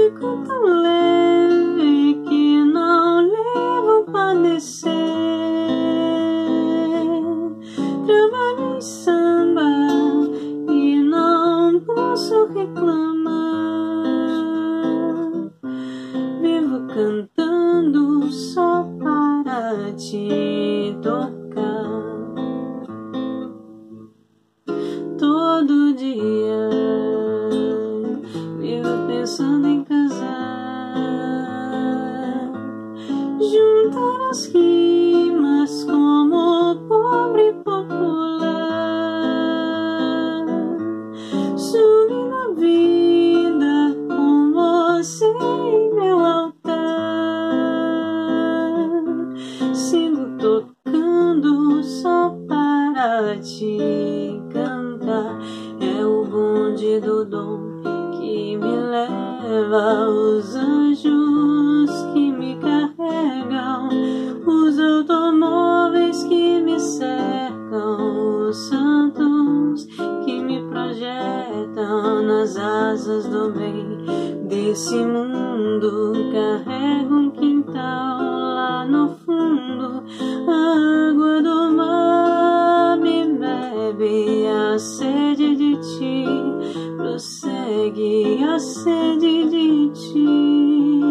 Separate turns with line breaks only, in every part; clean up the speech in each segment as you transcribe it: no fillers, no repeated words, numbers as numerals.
Fico tão leve que não levo padecer. Trabalho em samba e não posso reclamar. Vivo cantando só para te tocar. Todo dia vivo pensando em casar, juntar as rimas como pobre popular, subir na vida com você em meu altar. Sigo tocando só para te cantar. É o bonde do dom que me leva, os anjos que me carregam, os automóveis que me cercam, os santos que me projetam nas asas do bem desse mundo. Carrego um quintal lá no fundo, a água do mar me bebe, a sede de ti prossegue, a sede de ti.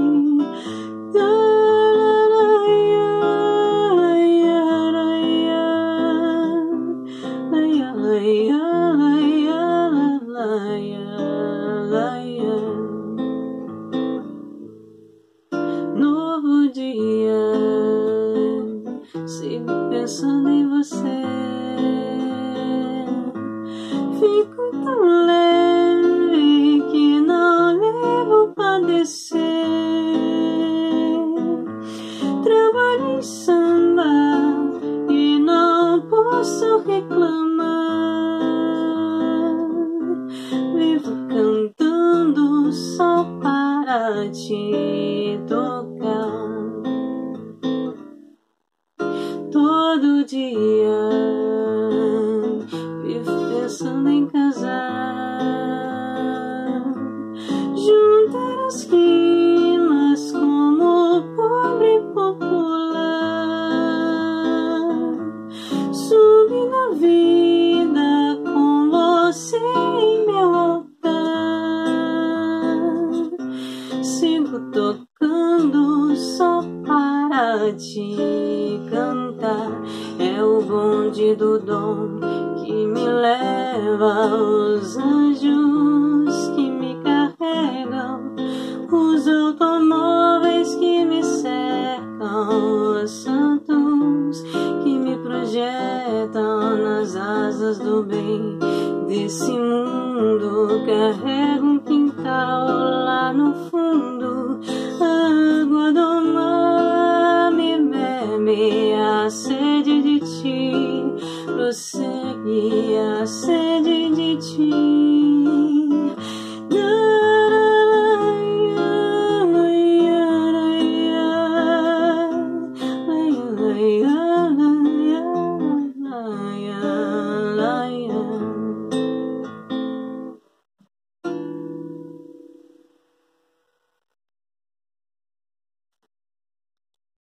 Novo dia, sigo pensando em você. Fico tão leve que não levo padecer. Trabalho em samba e não posso reclamar. Vivo cantando só para te tocar. Todo dia vivo pensando em casar, juntar as rimas como pobre popular, subir na vida com você em meu altar. Sigo tocando só para te cantar. É o bonde do dom que me leva, os anjos que me carregam, os automóveis que me cercam, os santos que me projetam nas asas do bem desse mundo. Carrego um quintal